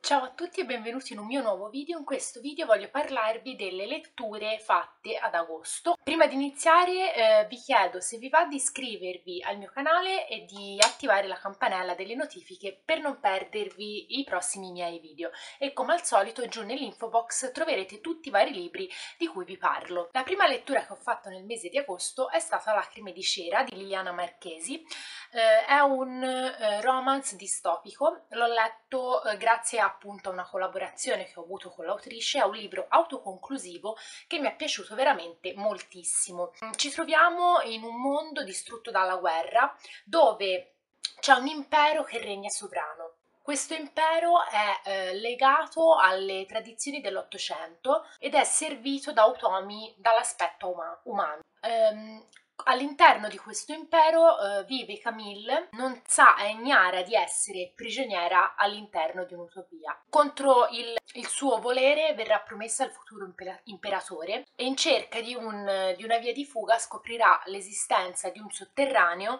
Ciao a tutti e benvenuti in un mio nuovo video. In questo video voglio parlarvi delle letture fatte ad agosto. Prima di iniziare vi chiedo se vi va di iscrivervi al mio canale e di attivare la campanella delle notifiche per non perdervi i prossimi miei video. E come al solito giù nell'info box troverete tutti i vari libri di cui vi parlo. La prima lettura che ho fatto nel mese di agosto è stata Lacrime di cera di Liliana Marchesi. È un romance distopico, l'ho letto grazie appunto a una collaborazione che ho avuto con l'autrice, è un libro autoconclusivo che mi è piaciuto veramente moltissimo. Ci troviamo in un mondo distrutto dalla guerra dove c'è un impero che regna sovrano. Questo impero è legato alle tradizioni dell'Ottocento ed è servito da automi dall'aspetto umano. All'interno di questo impero vive Camille, non sa, è ignara di essere prigioniera all'interno di un'utopia. Contro il suo volere verrà promessa il futuro imperatore e in cerca di una via di fuga scoprirà l'esistenza di un sotterraneo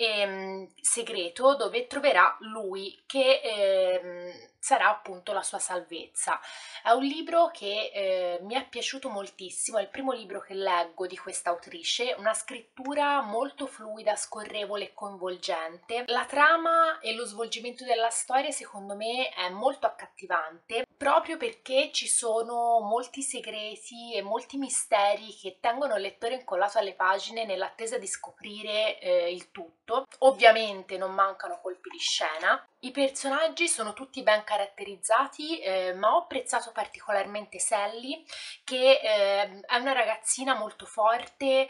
segreto dove troverà lui che sarà appunto la sua salvezza. È un libro che mi è piaciuto moltissimo, è il primo libro che leggo di questa autrice, una scrittura molto fluida, scorrevole e coinvolgente. La trama e lo svolgimento della storia secondo me è molto accattivante, proprio perché ci sono molti segreti e molti misteri che tengono il lettore incollato alle pagine nell'attesa di scoprire il tutto. Ovviamente non mancano colpi di scena. I personaggi sono tutti ben caratterizzati, ma ho apprezzato particolarmente Sally, che è una ragazzina molto forte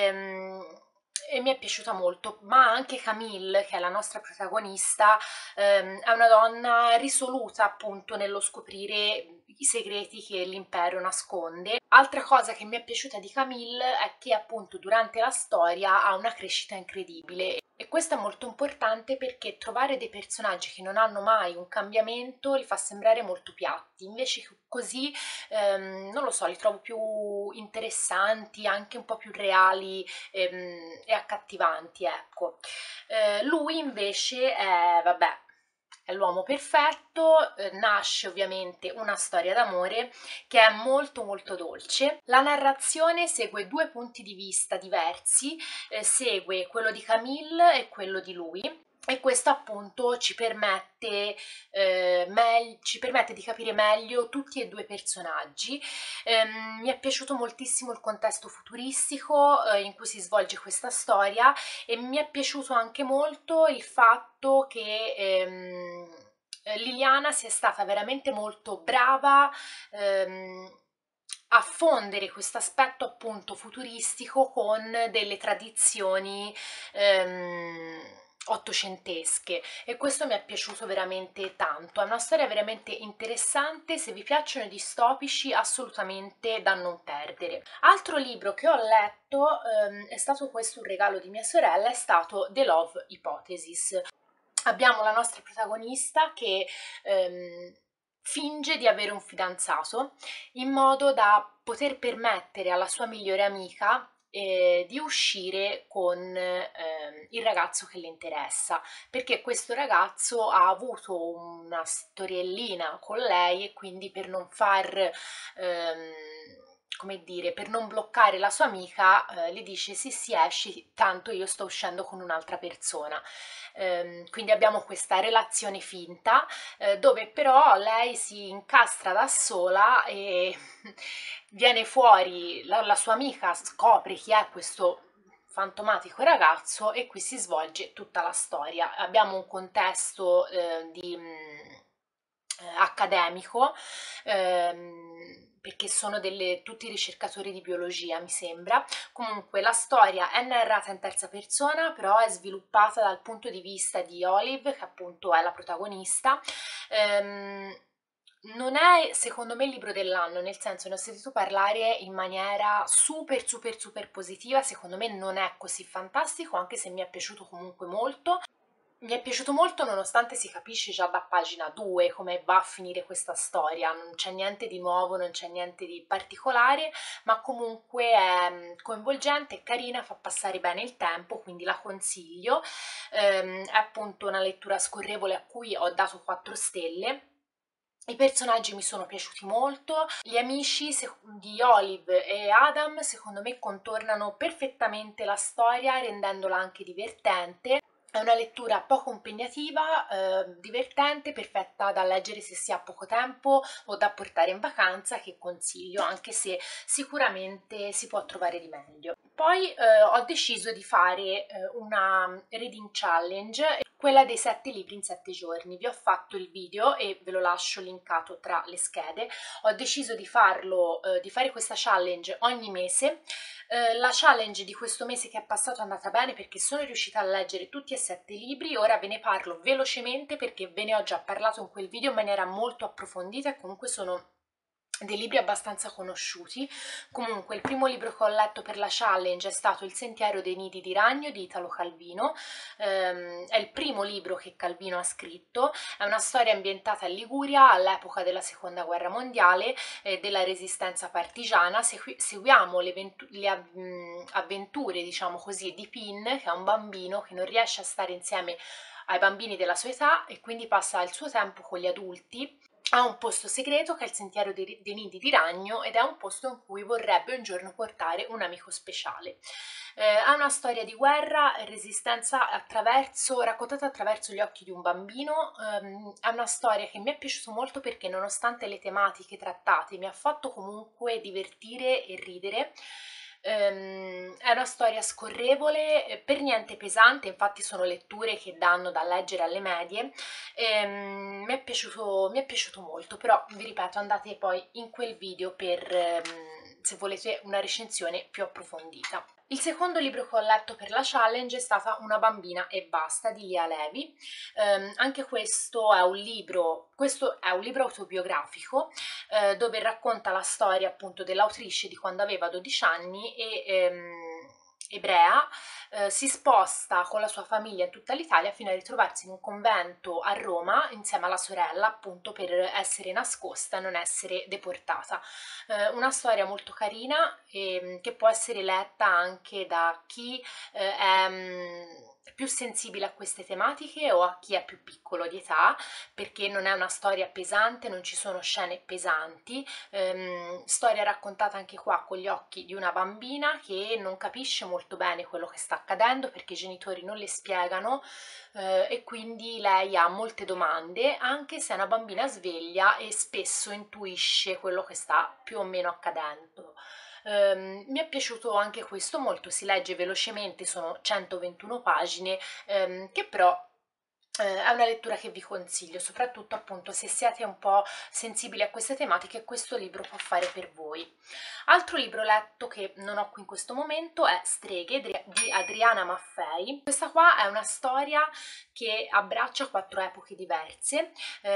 e mi è piaciuta molto, ma anche Camille, che è la nostra protagonista, è una donna risoluta appunto nello scoprire i segreti che l'impero nasconde. Altra cosa che mi è piaciuta di Camille è che appunto durante la storia ha una crescita incredibile. E questo è molto importante perché trovare dei personaggi che non hanno mai un cambiamento li fa sembrare molto piatti, invece così, non lo so, li trovo più interessanti, anche un po' più reali e accattivanti, ecco. Lui invece è, vabbè, è l'uomo perfetto, nasce ovviamente una storia d'amore che è molto molto dolce. La narrazione segue due punti di vista diversi, segue quello di Camille e quello di lui. E questo appunto ci permette di capire meglio tutti e due i personaggi. Mi è piaciuto moltissimo il contesto futuristico in cui si svolge questa storia e mi è piaciuto anche molto il fatto che Liliana sia stata veramente molto brava a fondere questo aspetto appunto futuristico con delle tradizioni ottocentesche e questo mi è piaciuto veramente tanto. È una storia veramente interessante, se vi piacciono i distopici assolutamente da non perdere. Altro libro che ho letto è stato questo, un regalo di mia sorella, è stato The Love Hypothesis. Abbiamo la nostra protagonista che finge di avere un fidanzato in modo da poter permettere alla sua migliore amica di uscire con il ragazzo che le interessa, perché questo ragazzo ha avuto una storiellina con lei e quindi per non far come dire, per non bloccare la sua amica, le dice sì sì esci, tanto io sto uscendo con un'altra persona. Quindi abbiamo questa relazione finta dove però lei si incastra da sola e viene fuori, la sua amica scopre chi è questo fantomatico ragazzo e qui si svolge tutta la storia. Abbiamo un contesto accademico perché sono tutti ricercatori di biologia, mi sembra. Comunque la storia è narrata in terza persona, però è sviluppata dal punto di vista di Olive, che appunto è la protagonista. Non è secondo me il libro dell'anno, nel senso ne ho sentito parlare in maniera super super super positiva, secondo me non è così fantastico, anche se mi è piaciuto comunque molto. Mi è piaciuto molto nonostante si capisce già da pagina 2 come va a finire questa storia, non c'è niente di nuovo, non c'è niente di particolare, ma comunque è coinvolgente, è carina, fa passare bene il tempo, quindi la consiglio. È appunto una lettura scorrevole a cui ho dato 4 stelle I personaggi mi sono piaciuti molto, gli amici di Olive e Adam secondo me contornano perfettamente la storia rendendola anche divertente. È una lettura poco impegnativa, divertente, perfetta da leggere se si ha poco tempo o da portare in vacanza, che consiglio, anche se sicuramente si può trovare di meglio. Poi ho deciso di fare una reading challenge, quella dei 7 libri in 7 giorni. Vi ho fatto il video e ve lo lascio linkato tra le schede. Ho deciso di fare questa challenge ogni mese. La challenge di questo mese che è passato è andata bene perché sono riuscita a leggere tutti e 7 libri. Ora ve ne parlo velocemente perché ve ne ho già parlato in quel video in maniera molto approfondita e comunque sono dei libri abbastanza conosciuti. Comunque il primo libro che ho letto per la challenge è stato Il sentiero dei nidi di ragno di Italo Calvino. È il primo libro che Calvino ha scritto, è una storia ambientata in Liguria all'epoca della seconda guerra mondiale e della resistenza partigiana. Seguiamo le avventure, diciamo così, di Pin, che è un bambino che non riesce a stare insieme ai bambini della sua età e quindi passa il suo tempo con gli adulti. Ha un posto segreto che è il sentiero dei nidi di ragno ed è un posto in cui vorrebbe un giorno portare un amico speciale. Ha una storia di guerra e resistenza raccontata attraverso gli occhi di un bambino. È una storia che mi è piaciuta molto perché nonostante le tematiche trattate mi ha fatto comunque divertire e ridere. È una storia scorrevole, per niente pesante, infatti sono letture che danno da leggere alle medie. Mi è piaciuto molto, però vi ripeto, andate poi in quel video per se volete una recensione più approfondita. Il secondo libro che ho letto per la challenge è stata Una bambina e basta di Lia Levi. Anche questo è un libro autobiografico dove racconta la storia appunto dell'autrice di quando aveva 12 anni e ebrea, si sposta con la sua famiglia in tutta l'Italia fino a ritrovarsi in un convento a Roma insieme alla sorella, appunto per essere nascosta e non essere deportata. Una storia molto carina e che può essere letta anche da chi è più sensibile a queste tematiche o a chi è più piccolo di età, perché non è una storia pesante, non ci sono scene pesanti, storia raccontata anche qua con gli occhi di una bambina che non capisce molto bene quello che sta accadendo perché i genitori non le spiegano e quindi lei ha molte domande, anche se è una bambina sveglia e spesso intuisce quello che sta più o meno accadendo. Mi è piaciuto anche questo molto, si legge velocemente, sono 121 pagine, che però è una lettura che vi consiglio, soprattutto appunto se siete un po' sensibili a queste tematiche, questo libro può fare per voi. Altro libro letto che non ho qui in questo momento è Streghe di Adriana Maffei. Questa qua è una storia che abbraccia 4 epoche diverse.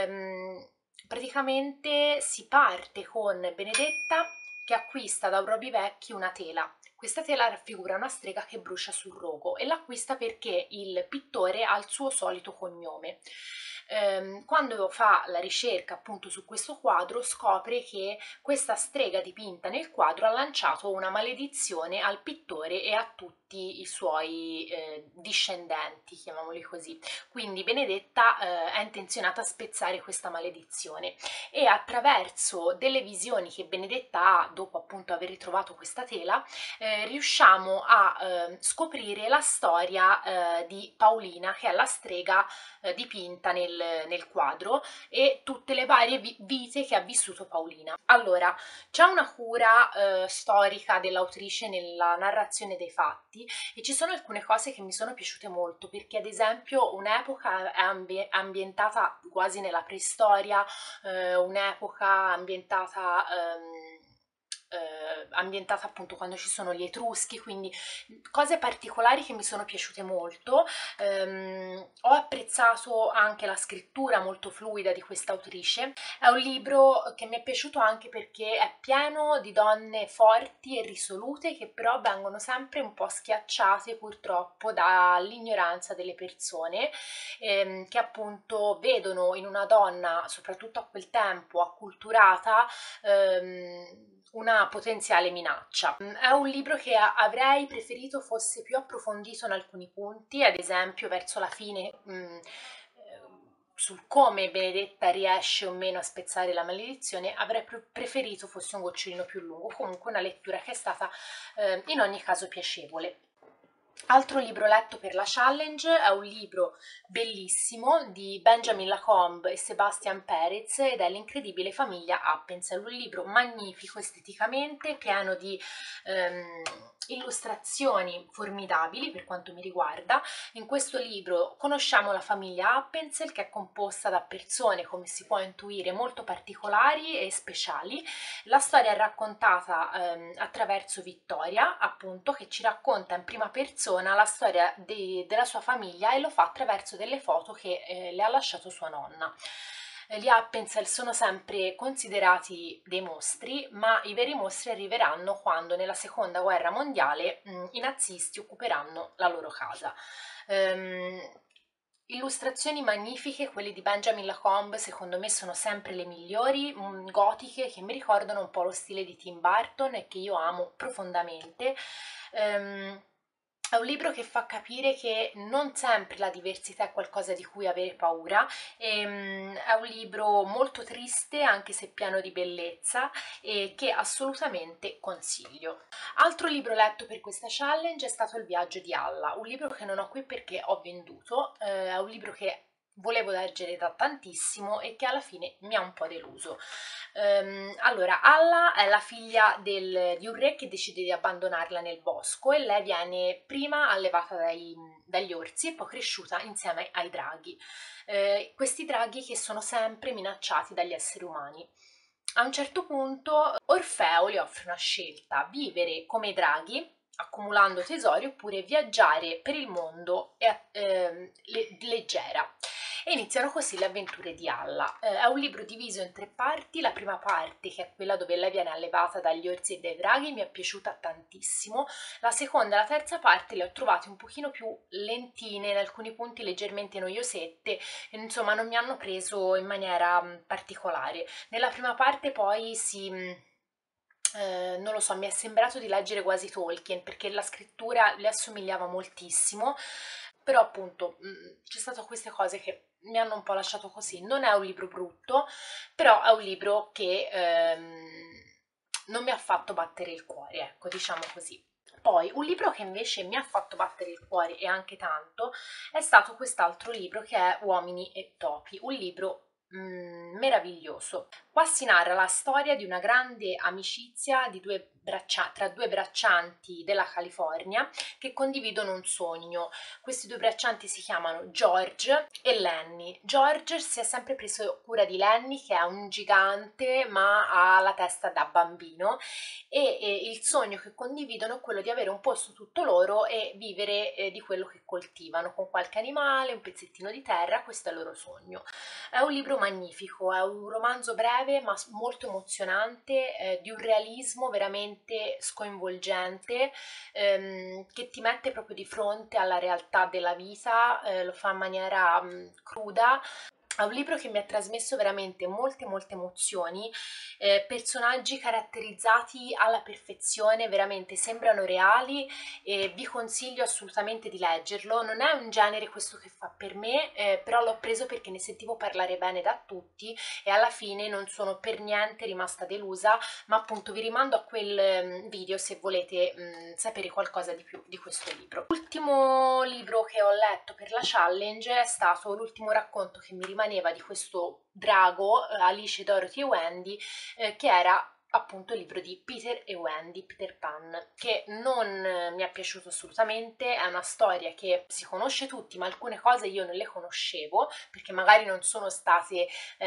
Praticamente si parte con Benedetta che acquista da un Robivecchi una tela. Questa tela raffigura una strega che brucia sul rogo e l'acquista perché il pittore ha il suo solito cognome. Quando fa la ricerca appunto su questo quadro scopre che questa strega dipinta nel quadro ha lanciato una maledizione al pittore e a tutti i suoi discendenti, chiamiamoli così. Quindi Benedetta è intenzionata a spezzare questa maledizione e attraverso delle visioni che Benedetta ha dopo appunto aver ritrovato questa tela riusciamo a scoprire la storia di Paolina, che è la strega dipinta nel quadro, e tutte le varie vite che ha vissuto Paolina. Allora, c'è una cura storica dell'autrice nella narrazione dei fatti e ci sono alcune cose che mi sono piaciute molto perché ad esempio un'epoca è ambientata quasi nella preistoria, un'epoca ambientata appunto quando ci sono gli Etruschi, quindi cose particolari che mi sono piaciute molto. Ho apprezzato anche la scrittura molto fluida di questa autrice. È un libro che mi è piaciuto anche perché è pieno di donne forti e risolute che però vengono sempre un po' schiacciate purtroppo dall'ignoranza delle persone, che appunto vedono in una donna, soprattutto a quel tempo, acculturata, una potenziale minaccia. È un libro che avrei preferito fosse più approfondito in alcuni punti, ad esempio verso la fine sul come Benedetta riesce o meno a spezzare la maledizione, avrei preferito fosse un gocciolino più lungo. Comunque una lettura che è stata in ogni caso piacevole. Altro libro letto per la challenge è un libro bellissimo di Benjamin Lacombe e Sebastian Peretz ed è L'incredibile famiglia Appenzell, un libro magnifico esteticamente, pieno di illustrazioni formidabili per quanto mi riguarda. In questo libro conosciamo la famiglia Appenzell, che è composta da persone, come si può intuire, molto particolari e speciali. La storia è raccontata attraverso Vittoria, appunto, che ci racconta in prima persona la storia della sua famiglia e lo fa attraverso delle foto che le ha lasciato sua nonna. Gli Appenzell sono sempre considerati dei mostri, ma i veri mostri arriveranno quando nella seconda guerra mondiale i nazisti occuperanno la loro casa. Illustrazioni magnifiche, quelle di Benjamin Lacombe secondo me sono sempre le migliori, gotiche, che mi ricordano un po' lo stile di Tim Burton e che io amo profondamente. È un libro che fa capire che non sempre la diversità è qualcosa di cui avere paura, è un libro molto triste anche se pieno di bellezza e che assolutamente consiglio. Altro libro letto per questa challenge è stato Il viaggio di Alla, un libro che non ho qui perché ho venduto, è un libro che volevo leggere da tantissimo e che alla fine mi ha un po' deluso. Allora, Alla è la figlia di un re che decide di abbandonarla nel bosco e lei viene prima allevata dagli orsi e poi cresciuta insieme ai draghi. Questi draghi che sono sempre minacciati dagli esseri umani. A un certo punto Orfeo le offre una scelta: vivere come i draghi, accumulando tesori, oppure viaggiare per il mondo leggera. E iniziano così le avventure di Alla. È un libro diviso in 3 parti. La prima parte, che è quella dove lei viene allevata dagli orsi e dai draghi, mi è piaciuta tantissimo. La seconda e la terza parte le ho trovate un pochino più lentine, in alcuni punti leggermente noiosette, insomma non mi hanno preso in maniera particolare. Nella prima parte poi non lo so, mi è sembrato di leggere quasi Tolkien perché la scrittura le assomigliava moltissimo, però appunto c'è stato queste cose che mi hanno un po' lasciato così. Non è un libro brutto, però è un libro che non mi ha fatto battere il cuore, ecco, diciamo così. Poi un libro che invece mi ha fatto battere il cuore e anche tanto è stato quest'altro libro che è Uomini e Topi, un libro meraviglioso. Qua si narra la storia di una grande amicizia tra due braccianti della California che condividono un sogno. Questi due braccianti si chiamano George e Lenny. George si è sempre preso cura di Lenny, che è un gigante ma ha la testa da bambino, e il sogno che condividono è quello di avere un posto tutto loro e vivere di quello che coltivano, con qualche animale, un pezzettino di terra. Questo è il loro sogno. È un libro magnifico, è un romanzo breve ma molto emozionante, di un realismo veramente sconvolgente, che ti mette proprio di fronte alla realtà della vita, lo fa in maniera cruda. È un libro che mi ha trasmesso veramente molte emozioni, personaggi caratterizzati alla perfezione, veramente sembrano reali e vi consiglio assolutamente di leggerlo. Non è un genere questo che fa per me, però l'ho preso perché ne sentivo parlare bene da tutti e alla fine non sono per niente rimasta delusa, ma appunto vi rimando a quel video se volete sapere qualcosa di più di questo libro. L'ultimo libro che ho letto per la challenge è stato l'ultimo racconto che mi rimaneva di questo drago, Alice, Dorothy e Wendy, che era appunto il libro di Peter e Wendy, Peter Pan, che non mi è piaciuto assolutamente. È una storia che si conosce tutti, ma alcune cose io non le conoscevo perché magari non sono state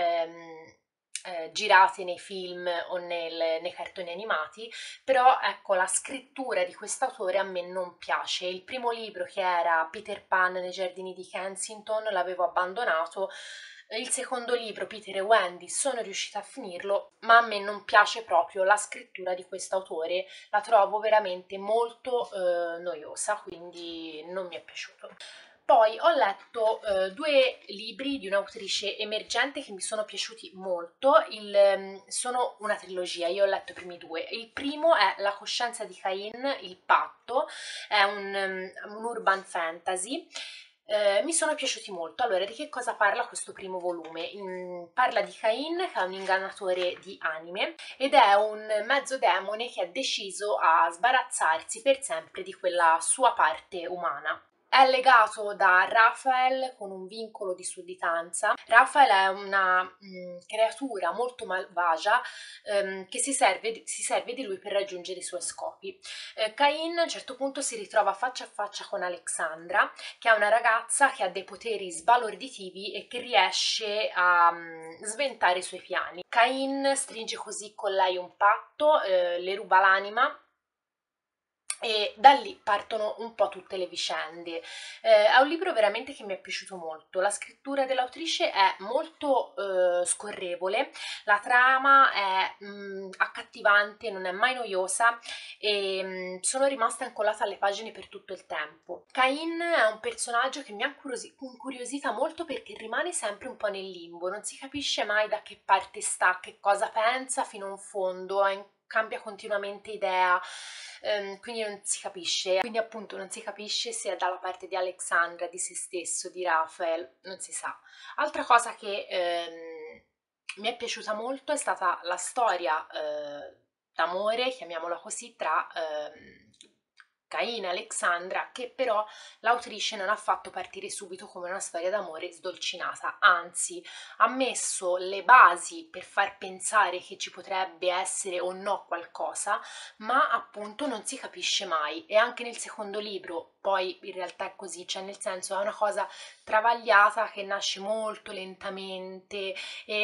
girate nei film o nei cartoni animati, però ecco, la scrittura di quest'autore a me non piace. Il primo libro, che era Peter Pan nei giardini di Kensington, l'avevo abbandonato. Il secondo libro, Peter e Wendy, sono riuscita a finirlo, ma a me non piace proprio la scrittura di quest'autore, la trovo veramente molto noiosa, quindi non mi è piaciuto. Poi ho letto 2 libri di un'autrice emergente che mi sono piaciuti molto, sono una trilogia, io ho letto i primi 2. Il primo è La coscienza di Cain, il patto, è un urban fantasy, Mi sono piaciuti molto. Allora, di che cosa parla questo primo volume? Parla di Cain, che è un ingannatore di anime ed è un mezzo demone che è deciso a sbarazzarsi per sempre di quella sua parte umana. È legato da Raphael con un vincolo di sudditanza. Raphael è una creatura molto malvagia che si serve di lui per raggiungere i suoi scopi. Cain a un certo punto si ritrova faccia a faccia con Alexandra, che è una ragazza che ha dei poteri sbalorditivi e che riesce a sventare i suoi piani. Cain stringe così con lei un patto, le ruba l'anima e da lì partono un po' tutte le vicende. È un libro veramente che mi è piaciuto molto. La scrittura dell'autrice è molto scorrevole, la trama è accattivante, non è mai noiosa e sono rimasta incollata alle pagine per tutto il tempo. Cain è un personaggio che mi ha incuriosita molto perché rimane sempre un po' nel limbo, non si capisce mai da che parte sta, che cosa pensa fino in fondo, cambia continuamente idea, quindi non si capisce, quindi appunto non si capisce se è dalla parte di Alexandra, di se stesso, di Raphael, non si sa. Altra cosa che mi è piaciuta molto è stata la storia d'amore, chiamiamola così, tra Cain e Alexandra, che però l'autrice non ha fatto partire subito come una storia d'amore sdolcinata, anzi ha messo le basi per far pensare che ci potrebbe essere o no qualcosa, ma appunto non si capisce mai. E anche nel secondo libro poi in realtà è così, cioè nel senso è una cosa travagliata che nasce molto lentamente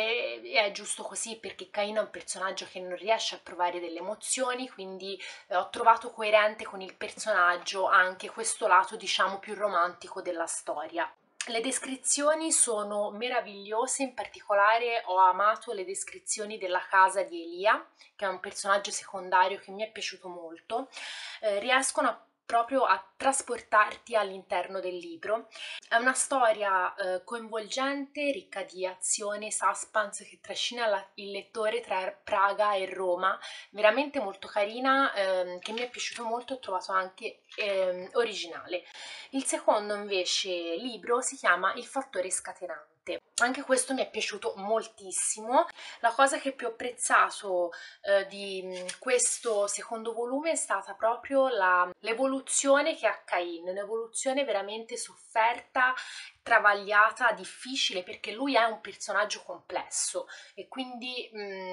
e è giusto così perché Cain è un personaggio che non riesce a provare delle emozioni, quindi ho trovato coerente con il personaggio anche questo lato diciamo più romantico della storia. Le descrizioni sono meravigliose, in particolare ho amato le descrizioni della casa di Elia, che è un personaggio secondario che mi è piaciuto molto. Riescono proprio a trasportarti all'interno del libro. È una storia coinvolgente, ricca di azione, suspense che trascina il lettore tra Praga e Roma, veramente molto carina, che mi è piaciuto molto, ho trovato anche originale. Il secondo invece libro si chiama Il fattore scatenante. Anche questo mi è piaciuto moltissimo. La cosa che più ho apprezzato di questo secondo volume è stata proprio l'evoluzione che ha Cain, un'evoluzione veramente sofferta, travagliata, difficile perché lui è un personaggio complesso e quindi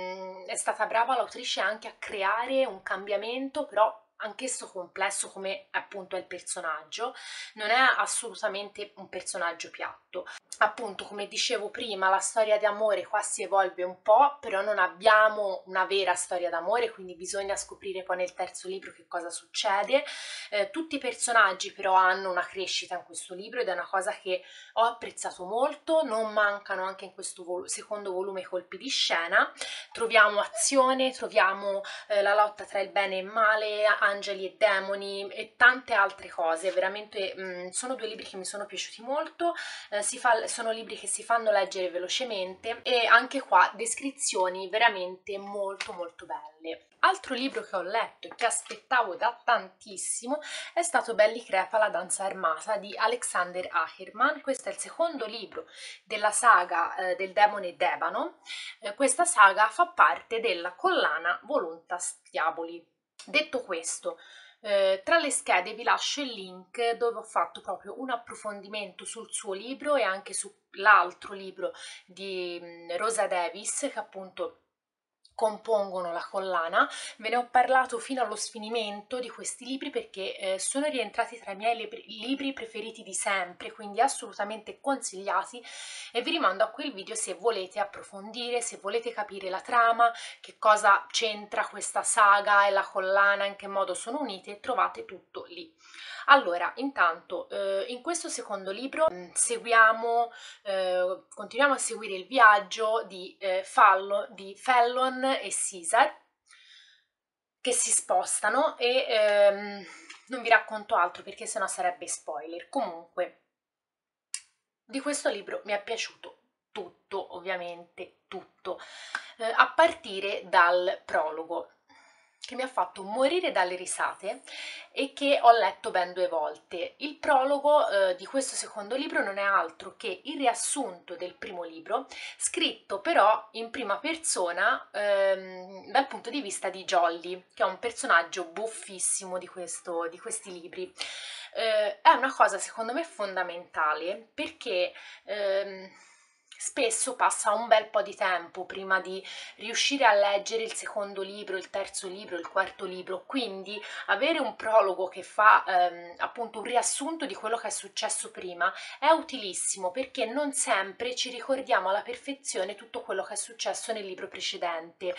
è stata brava l'autrice anche a creare un cambiamento, però anch'esso complesso come appunto è il personaggio, non è assolutamente un personaggio piatto. Appunto, come dicevo prima, la storia di amore qua si evolve un po', però non abbiamo una vera storia d'amore, quindi bisogna scoprire poi nel terzo libro che cosa succede. Tutti i personaggi però hanno una crescita in questo libro ed è una cosa che ho apprezzato molto. Non mancano anche in questo secondo volume colpi di scena, troviamo azione, troviamo la lotta tra il bene e il male, angeli e demoni e tante altre cose. Veramente sono due libri che mi sono piaciuti molto. Sono libri che si fanno leggere velocemente e anche qua descrizioni veramente molto molto belle. Altro libro che ho letto e che aspettavo da tantissimo è stato Belli Crepa, la danza armata di Alexander Acherman. Questo è il secondo libro della saga del demone Debano. Questa saga fa parte della collana Voluntas Diaboli. Detto questo, tra le schede vi lascio il link dove ho fatto proprio un approfondimento sul suo libro e anche sull'altro libro di Rosa Davis che appunto compongono la collana. Ve ne ho parlato fino allo sfinimento di questi libri perché sono rientrati tra i miei libri preferiti di sempre, quindi assolutamente consigliati e vi rimando a quel video se volete approfondire, se volete capire la trama, che cosa c'entra questa saga e la collana, in che modo sono unite, trovate tutto lì. Allora, intanto, in questo secondo libro continuiamo a seguire il viaggio di Fallon e Caesar che si spostano e non vi racconto altro perché sennò sarebbe spoiler. Comunque, di questo libro mi è piaciuto tutto, ovviamente tutto, a partire dal prologo. che mi ha fatto morire dalle risate e che ho letto ben 2 volte. Il prologo di questo secondo libro non è altro che il riassunto del primo libro, scritto però in prima persona dal punto di vista di Jolly, che è un personaggio buffissimo di questi libri. È una cosa secondo me fondamentale perché spesso passa un bel po' di tempo prima di riuscire a leggere il secondo libro, il terzo libro, il quarto libro, quindi avere un prologo che fa appunto un riassunto di quello che è successo prima è utilissimo perché non sempre ci ricordiamo alla perfezione tutto quello che è successo nel libro precedente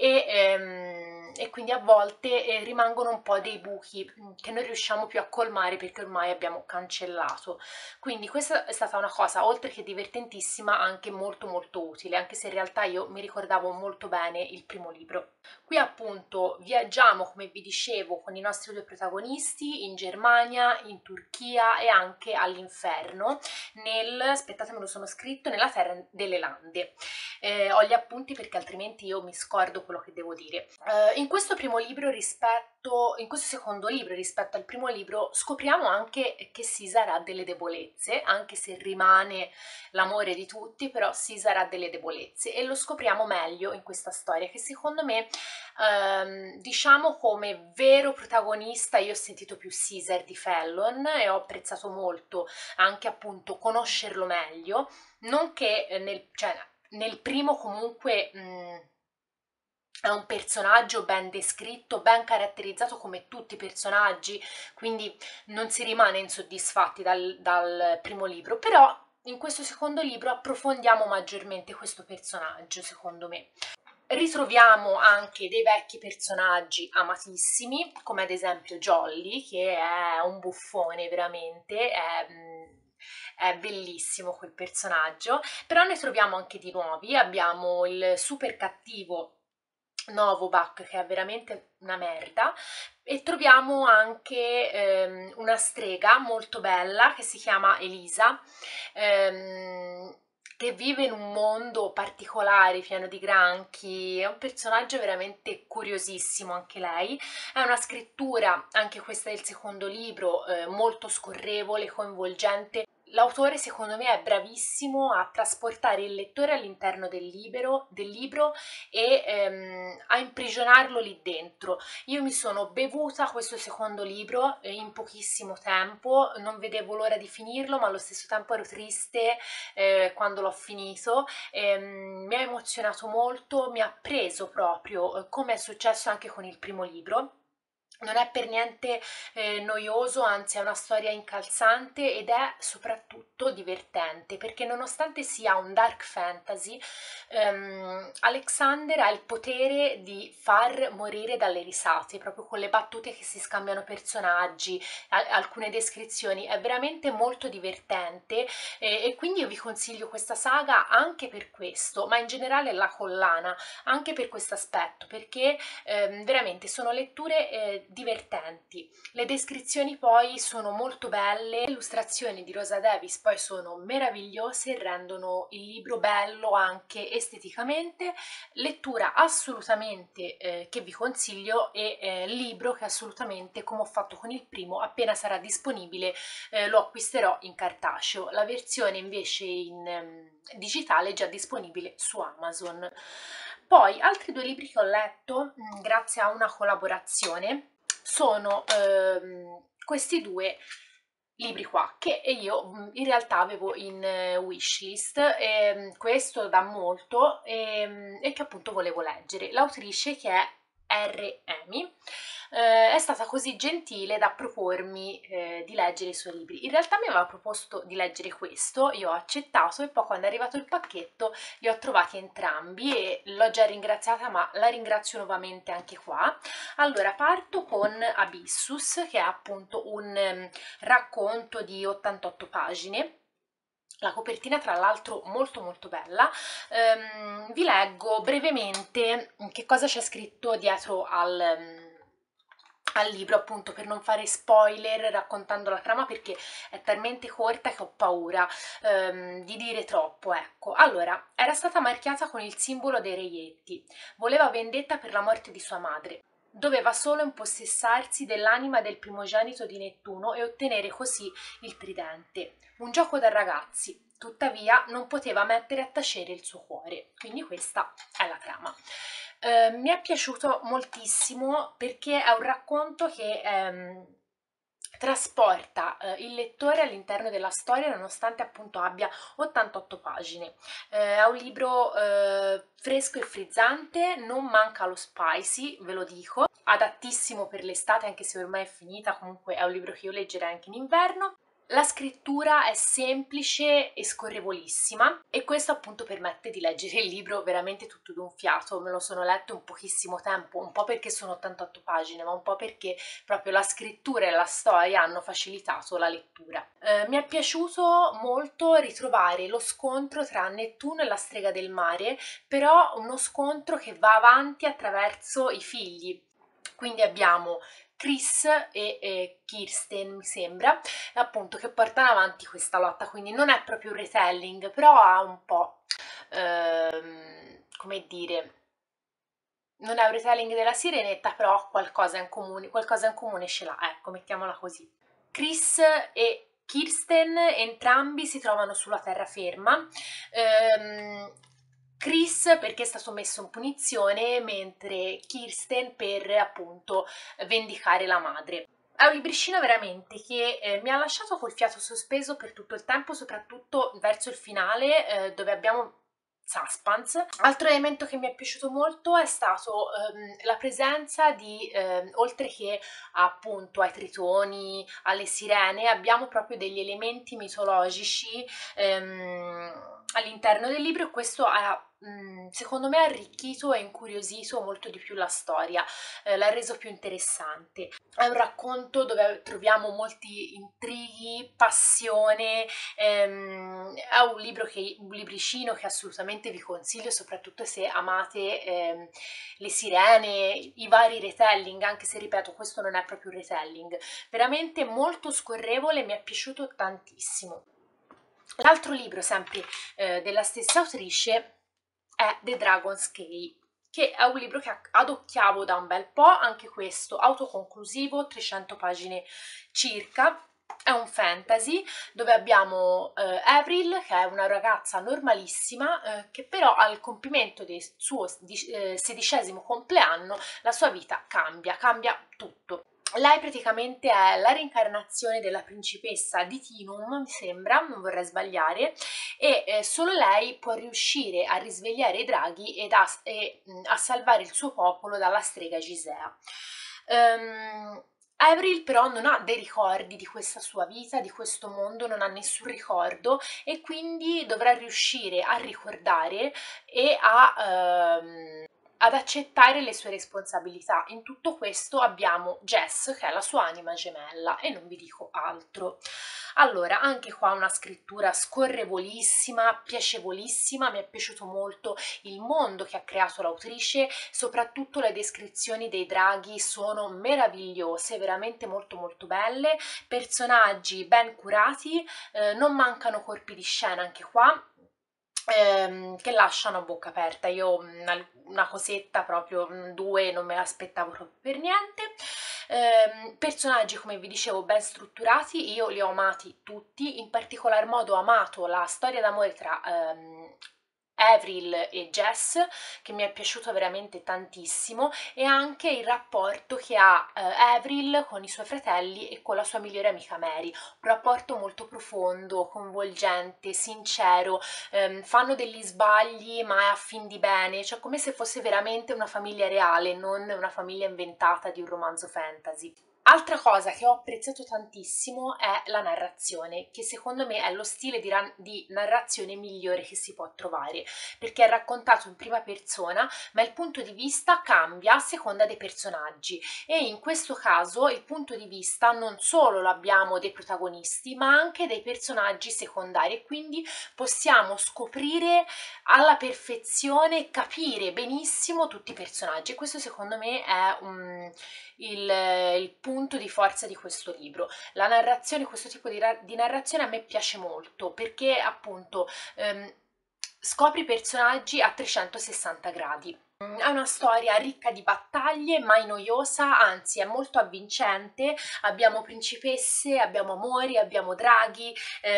e quindi a volte rimangono un po' dei buchi che non riusciamo più a colmare perché ormai abbiamo cancellato. Quindi questa è stata una cosa, oltre che divertentissima, anche molto molto utile, anche se in realtà io mi ricordavo molto bene il primo libro. Qui appunto viaggiamo, come vi dicevo, con i nostri 2 protagonisti in Germania, in Turchia e anche all'inferno, aspettate me lo sono scritto, nella terra delle lande. Ho gli appunti perché altrimenti io mi scordo quello che devo dire. In questo in questo secondo libro rispetto al primo libro scopriamo anche che Caesar ha delle debolezze, anche se rimane l'amore di tutti, però Caesar ha delle debolezze e lo scopriamo meglio in questa storia che secondo me diciamo come vero protagonista io ho sentito più Caesar di Fallon e ho apprezzato molto anche appunto conoscerlo meglio, non che nel primo comunque è un personaggio ben descritto, ben caratterizzato come tutti i personaggi, quindi non si rimane insoddisfatti dal primo libro, però in questo secondo libro approfondiamo maggiormente questo personaggio, secondo me. Ritroviamo anche dei vecchi personaggi amatissimi, come ad esempio Jolly, che è un buffone veramente, è bellissimo quel personaggio, però ne troviamo anche di nuovi, abbiamo il super cattivo Novobak che è veramente una merda e troviamo anche una strega molto bella che si chiama Elisa che vive in un mondo particolare pieno di granchi, è un personaggio veramente curiosissimo anche lei, è una scrittura, anche questa del secondo libro, molto scorrevole, coinvolgente. L'autore secondo me è bravissimo a trasportare il lettore all'interno del libro e a imprigionarlo lì dentro. Io mi sono bevuta questo secondo libro in pochissimo tempo, non vedevo l'ora di finirlo, ma allo stesso tempo ero triste quando l'ho finito. Mi ha emozionato molto, mi ha preso proprio, come è successo anche con il primo libro. Non è per niente noioso, anzi è una storia incalzante ed è soprattutto divertente perché nonostante sia un dark fantasy, Alexander ha il potere di far morire dalle risate, proprio con le battute che si scambiano personaggi, alcune descrizioni, è veramente molto divertente e quindi io vi consiglio questa saga anche per questo, ma in generale la collana, anche per questo aspetto, perché veramente sono letture divertenti. Le descrizioni poi sono molto belle, le illustrazioni di Rosa Davis poi sono meravigliose, rendono il libro bello anche esteticamente, lettura assolutamente che vi consiglio e libro che assolutamente, come ho fatto con il primo, appena sarà disponibile lo acquisterò in cartaceo. La versione invece in digitale è già disponibile su Amazon. Poi altri 2 libri che ho letto grazie a una collaborazione sono questi 2 libri qua che io in realtà avevo in wishlist, questo da molto e che appunto volevo leggere. L'autrice, che è R. Emi, è stata così gentile da propormi di leggere i suoi libri. In realtà mi aveva proposto di leggere questo, io ho accettato e poi quando è arrivato il pacchetto li ho trovati entrambi e l'ho già ringraziata, ma la ringrazio nuovamente anche qua. Allora parto con Abyssus, che è appunto un racconto di 88 pagine. La copertina tra l'altro molto molto bella. Vi leggo brevemente che cosa c'è scritto dietro al libro, appunto per non fare spoiler raccontando la trama perché è talmente corta che ho paura di dire troppo, ecco. Allora, era stata marchiata con il simbolo dei reietti, voleva vendetta per la morte di sua madre. doveva solo impossessarsi dell'anima del primogenito di Nettuno e ottenere così il tridente. Un gioco da ragazzi, tuttavia non poteva mettere a tacere il suo cuore. Quindi questa è la trama. Mi è piaciuto moltissimo perché è un racconto che trasporta il lettore all'interno della storia nonostante appunto abbia 88 pagine. È un libro fresco e frizzante, non manca lo spicy, ve lo dico, adattissimo per l'estate anche se ormai è finita, comunque è un libro che io leggerei anche in inverno. La scrittura è semplice e scorrevolissima e questo appunto permette di leggere il libro veramente tutto d'un fiato. Me lo sono letto in pochissimo tempo, un po' perché sono 88 pagine, ma un po' perché proprio la scrittura e la storia hanno facilitato la lettura. Mi è piaciuto molto ritrovare lo scontro tra Nettuno e la strega del mare, però uno scontro che va avanti attraverso i figli. Quindi abbiamo Chris e Kirsten, mi sembra, appunto, che portano avanti questa lotta, quindi non è proprio un retelling, però ha un po', come dire, non è un retelling della Sirenetta, però ha qualcosa in comune ce l'ha, ecco, mettiamola così. Chris e Kirsten entrambi si trovano sulla terraferma. Chris perché è stato messo in punizione, mentre Kirsten per appunto vendicare la madre. È un libricino veramente che mi ha lasciato col fiato sospeso per tutto il tempo, soprattutto verso il finale, dove abbiamo suspense. Altro elemento che mi è piaciuto molto è stato la presenza di, oltre che appunto ai tritoni, alle sirene, abbiamo proprio degli elementi mitologici all'interno del libro e questo ha secondo me arricchito e incuriosito molto di più la storia, l'ha reso più interessante. È un racconto dove troviamo molti intrighi, passione, è un libricino che assolutamente vi consiglio, soprattutto se amate le sirene, i vari retelling, anche se ripeto questo non è proprio un retelling, veramente molto scorrevole, mi è piaciuto tantissimo. L'altro libro, sempre della stessa autrice, è The Dragon's Cave, che è un libro che adocchiavo da un bel po', anche questo autoconclusivo, 300 pagine circa. È un fantasy dove abbiamo Avril, che è una ragazza normalissima, che però al compimento del suo 16° compleanno la sua vita cambia tutto. Lei praticamente è la reincarnazione della principessa di Tinum, mi sembra, non vorrei sbagliare, e solo lei può riuscire a risvegliare i draghi e a salvare il suo popolo dalla strega Gisea. Avril però non ha dei ricordi di questa sua vita, di questo mondo, non ha nessun ricordo e quindi dovrà riuscire a ricordare e ad accettare le sue responsabilità. In tutto questo abbiamo Jess, che è la sua anima gemella, e non vi dico altro. Allora, anche qua una scrittura scorrevolissima, piacevolissima, mi è piaciuto molto il mondo che ha creato l'autrice, soprattutto le descrizioni dei draghi sono meravigliose, veramente molto molto belle, personaggi ben curati, non mancano colpi di scena anche qua, che lasciano a bocca aperta. Io una cosetta proprio, due, non me l'aspettavo proprio per niente. Personaggi, come vi dicevo, ben strutturati, io li ho amati tutti, in particolar modo ho amato la storia d'amore tra Avril e Jess, che mi è piaciuto veramente tantissimo, e anche il rapporto che ha Avril con i suoi fratelli e con la sua migliore amica Mary, un rapporto molto profondo, coinvolgente, sincero, fanno degli sbagli ma è a fin di bene, cioè come se fosse veramente una famiglia reale, non una famiglia inventata di un romanzo fantasy. Altra cosa che ho apprezzato tantissimo è la narrazione, che secondo me è lo stile di narrazione migliore che si può trovare, perché è raccontato in prima persona, ma il punto di vista cambia a seconda dei personaggi e in questo caso il punto di vista non solo lo abbiamo dei protagonisti, ma anche dei personaggi secondari e quindi possiamo scoprire alla perfezione, capire benissimo tutti i personaggi e questo secondo me è il punto di forza di questo libro. La narrazione, questo tipo di narrazione a me piace molto perché appunto scopri i personaggi a 360 gradi. È una storia ricca di battaglie, mai noiosa, anzi è molto avvincente. Abbiamo principesse, abbiamo amori, abbiamo draghi,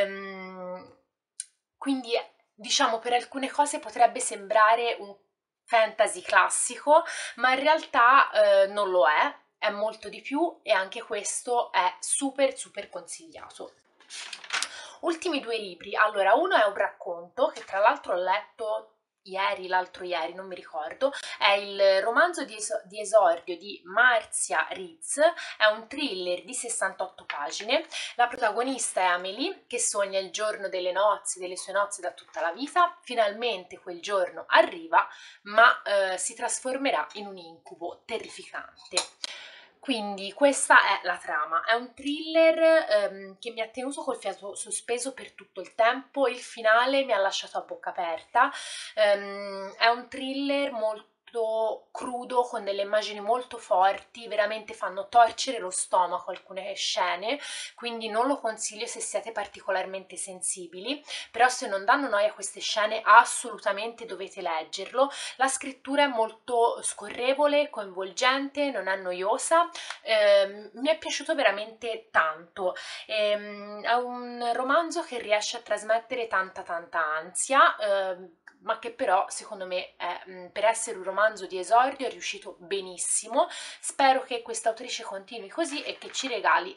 quindi diciamo per alcune cose potrebbe sembrare un fantasy classico, ma in realtà non lo è molto di più e anche questo è super super consigliato. Ultimi due libri, allora uno è un racconto che tra l'altro ho letto ieri, l'altro ieri, non mi ricordo, è il romanzo di esordio di Marcia Ritz, è un thriller di 68 pagine, la protagonista è Amélie che sogna il giorno delle nozze, delle sue nozze da tutta la vita, finalmente quel giorno arriva, ma si trasformerà in un incubo terrificante. Quindi questa è la trama, è un thriller che mi ha tenuto col fiato sospeso per tutto il tempo, il finale mi ha lasciato a bocca aperta, è un thriller molto crudo con delle immagini molto forti, veramente fanno torcere lo stomaco alcune scene, quindi non lo consiglio se siete particolarmente sensibili, però se non danno noia queste scene assolutamente dovete leggerlo. La scrittura è molto scorrevole, coinvolgente, non è noiosa, mi è piaciuto veramente tanto. È un romanzo che riesce a trasmettere tanta ansia, ma che però secondo me per essere un romanzo di esordio è riuscito benissimo. Spero che questa autrice continui così e che ci regali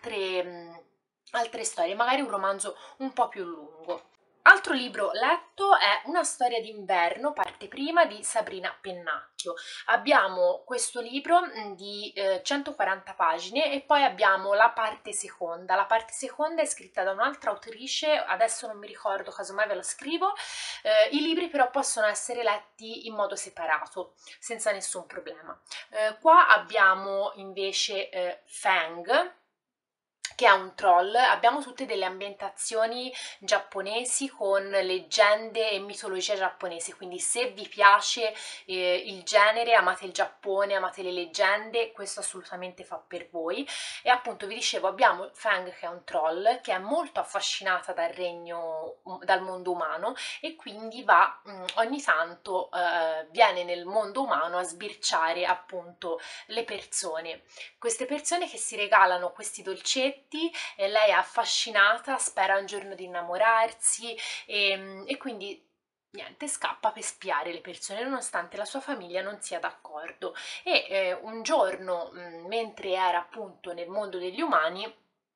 altre storie, magari un romanzo un po' più lungo. Altro libro letto è Una storia d'inverno, parte prima, di Sabrina Pennacchio. Abbiamo questo libro di 140 pagine e poi abbiamo la parte seconda. La parte seconda è scritta da un'altra autrice, adesso non mi ricordo, casomai ve lo scrivo. I libri però possono essere letti in modo separato, senza nessun problema. Qua abbiamo invece Fang, che è un troll, abbiamo tutte delle ambientazioni giapponesi con leggende e mitologia giapponese, quindi se vi piace il genere, amate il Giappone, amate le leggende, questo assolutamente fa per voi. E appunto vi dicevo, abbiamo Fang che è un troll, che è molto affascinata dal mondo umano e quindi va ogni tanto viene nel mondo umano a sbirciare appunto le persone. Queste persone che si regalano questi dolcetti e lei è affascinata, spera un giorno di innamorarsi e quindi niente, scappa per spiare le persone nonostante la sua famiglia non sia d'accordo. E un giorno, mentre era appunto nel mondo degli umani,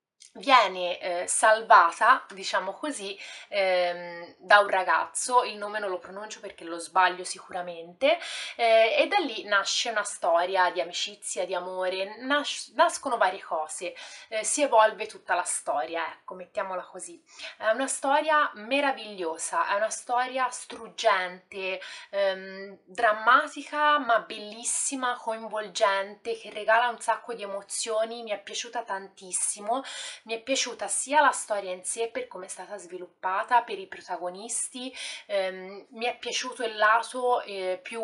viene salvata, diciamo così, da un ragazzo, il nome non lo pronuncio perché lo sbaglio sicuramente, e da lì nasce una storia di amicizia, di amore, nascono varie cose, si evolve tutta la storia, ecco, mettiamola così. È una storia meravigliosa, è una storia struggente, drammatica ma bellissima, coinvolgente, che regala un sacco di emozioni, mi è piaciuta tantissimo. Mi è piaciuta sia la storia in sé per come è stata sviluppata, per i protagonisti, mi è piaciuto il lato più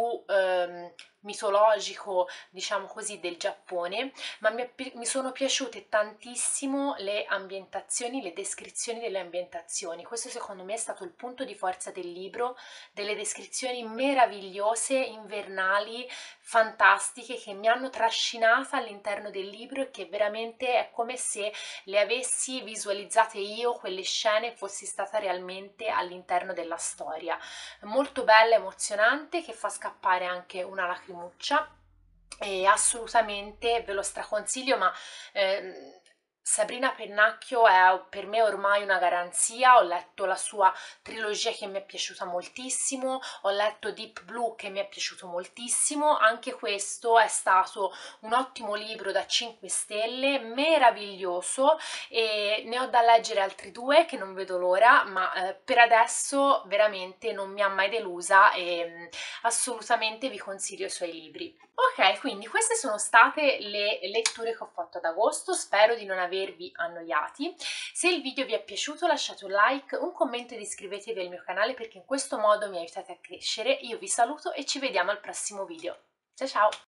mitologico, diciamo così, del Giappone, ma mi sono piaciute tantissimo le ambientazioni, le descrizioni delle ambientazioni. Questo secondo me è stato il punto di forza del libro, delle descrizioni meravigliose, invernali, fantastiche, che mi hanno trascinata all'interno del libro e che veramente è come se le avessi visualizzate io, quelle scene, fossi stata realmente all'interno della storia. Molto bella, emozionante, che fa scappare anche una lacrimuccia e assolutamente ve lo straconsiglio, ma Sabrina Pennacchio è per me ormai una garanzia. Ho letto la sua trilogia che mi è piaciuta moltissimo, ho letto Deep Blue che mi è piaciuto moltissimo, anche questo è stato un ottimo libro da 5 stelle, meraviglioso, e ne ho da leggere altri due che non vedo l'ora, ma per adesso veramente non mi ha mai delusa e assolutamente vi consiglio i suoi libri. Ok, quindi queste sono state le letture che ho fatto ad agosto, spero di non avervi annoiati. Se il video vi è piaciuto lasciate un like, un commento ed iscrivetevi al mio canale perché in questo modo mi aiutate a crescere. Io vi saluto e ci vediamo al prossimo video. Ciao ciao!